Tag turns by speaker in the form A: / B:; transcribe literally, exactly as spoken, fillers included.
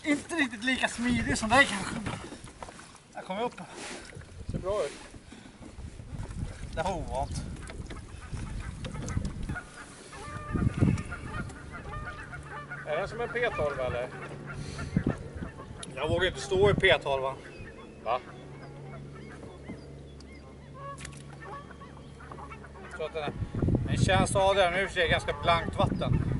A: inte riktigt lika smidig som dig kanske. Jag kommer upp.
B: Ser bra ut.
A: Det var ovant.
B: Är den som en P tolv eller?
A: Jag vågar inte stå i P tolv.
B: Va?
A: Så att den, är, den känns av där nu, för det är ganska blankt vatten.